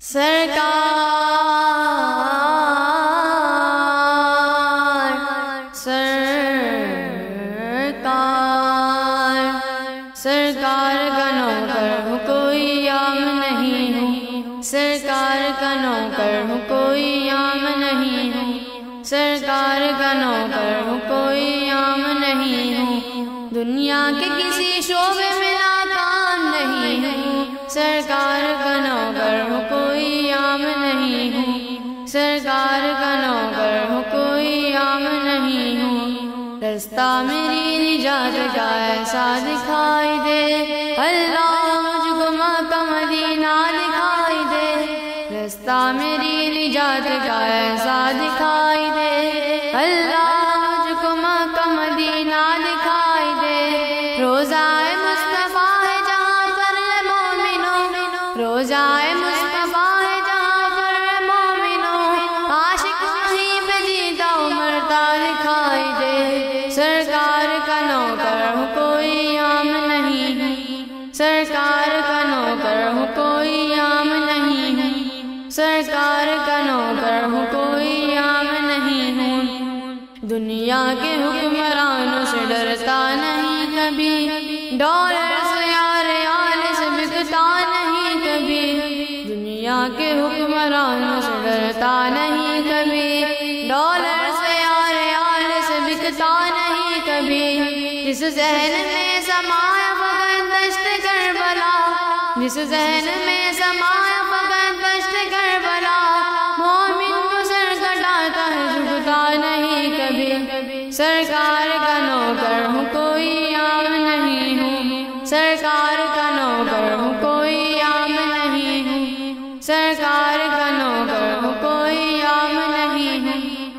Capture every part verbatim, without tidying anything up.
سرکار سرکار سرکار کا نوکر ہوں کوئی عام نہیں ہوں، سرکار کا نوکر ہوں کوئی عام نہیں ہوں، سرکار کا نوکر ہوں کوئی عام نہیں ہوں، دنیا کے کسی شعبے میں ناکام نہیں ہوں، سرکار کا نوکر ہوں کوئی عام نہیں ہوں، سرکار کا نوکر ہوں کوئی عام نہیں ہوں، رستہ میری نجات کا ایسا دکھائی دے، اللہ مجھ کو مکہ مدینہ دکھائی دے، رستہ میری نجات کا ایسا دکھائی دے، اللہ مجھ کو مکہ مدینہ دکھائی دے، روزہ مصطفیٰ ہے جہاں پر ہے مومنوں، روزہ مصطفیٰ ہے جہاں پر ہے مومنوں، عاشق وہیں پہ جیتا مرتا دکھائی دے، سرکار کا نوکر ہوں کوئی عام نہیں ہوں، سرکار کا نوکر ہوں کوئی عام نہیں ہوں، سرکار کا نوکر ہوں کوئی عام نہیں ہوں، دنیا کے حکمرانوں سے ڈرتا نہیں کبھی، ڈالر سے یا ریال سے بکتا نہیں کبھی، دنیا کے حکمرانوں سے ڈرتا نہیں کبھی، ڈالر سے یا ریال سے بکتا نہیں کبھی، جس ذہن میں سمایا فقط دشت کربلا، جس ذہن میں سمایا فقط دشت کربلا، مومن کو سر کٹاتا ہے جھکتا نہیں کبھی، سرکار کا نوکر ہوں کوئی عام نہیں ہوں، سرکار کا نوکر ہوں کوئی عام نہیں ہوں، سرکار کا نوکر ہوں کوئی عام نہیں ہوں،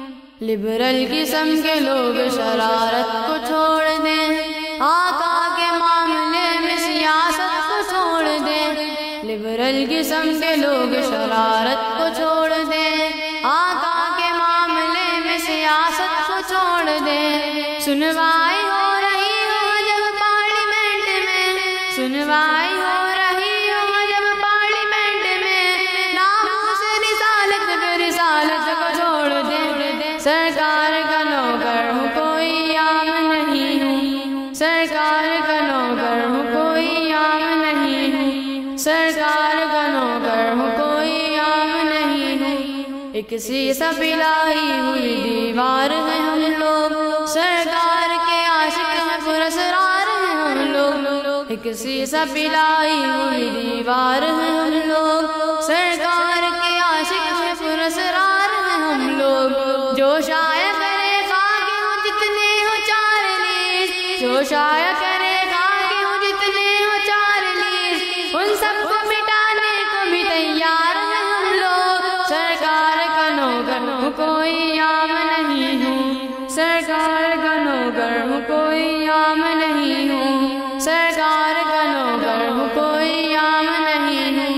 لبرل قسم کے لوگ شرارت کو چھوڑ دیں، آقا کے معاملے میں سیاست کو چھوڑ دیں، لبرل قسم کے لوگ شرارت کو چھوڑ دیں، آقا کے معاملے میں سیاست کو چھوڑ دیں، سنوائی ہو رہی ہو جب پارلیمنٹ میں، سنوائی ہو رہی ہو جب پارلیمنٹ میں، ناموس رسالت پہ رسالت کو چھوڑ دیں، سرکار کا نوکر ہوں کوئی عام نہیں ہوں، سرکار کا نوکر ہوں کوئی عام نہیں ہوں، سرکار کا نوکر ہوں کوئی عام نہیں ہوں، ایک سی سب الہی ہوئی دیوار ہے ہم لوگ، سرکار کے عاشق ہیں پراسرار ہیں ہم لوگ، ایک سی سب الہی ہوئی دیوار ہے ہم لوگ، سرکار کے عاشق ہیں پراسرار ہیں ہم لوگ، جو شائع کرے خاک ہوں جتنے ہو چار لیس، جو شائع کرے خاک ہوں جتنے ہو چار لیس، ان سب کو مٹانے کو بھی تیار ہیں ہم لوگ، سرکار کا نوکر ہوں کوئی عام نہیں ہوں، سرکار کا نوکر ہوں کوئی عام نہیں ہوں، سرکار کا نوکر ہوں کوئی عام نہیں ہوں،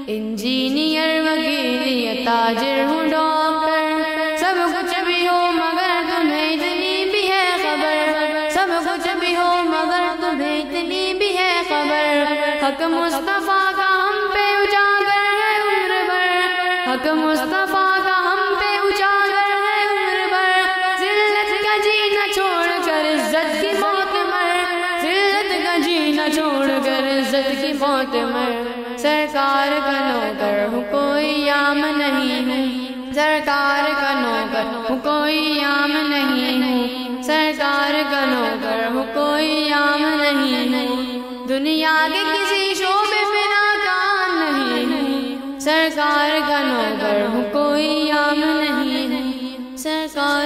انجینئر وکیل یا تاجر ہوں ڈاکٹر، سب کچھ بھی ہو مگر تمہیں اتنی بھی ہے خبر، سب کچھ بھی ہو مگر تمہیں اتنی بھی ہے خبر، حق مصطفیٰ کا ہم پہ اجاگر ہے عمر بھر، حق مصطفیٰ کا ہم پہ اجاگر ہے عمر بھر، ذلت کا جینا چھوڑ کر عزت کی موت مر، ذلت کا جینا چھوڑ کر عزت کی موت مر، سرکار کا نوکر ہوں کوئی عام نہیں ہوں، سرکار کا نوکر ہوں کوئی عام نہیں ہوں، سرکار کا نوکر ہوں کوئی عام نہیں ہوں، دنیا کے کسی شعبے میں ناکام نہیں ہوں، سرکار کا نوکر ہوں کوئی عام نہیں ہوں، سرکار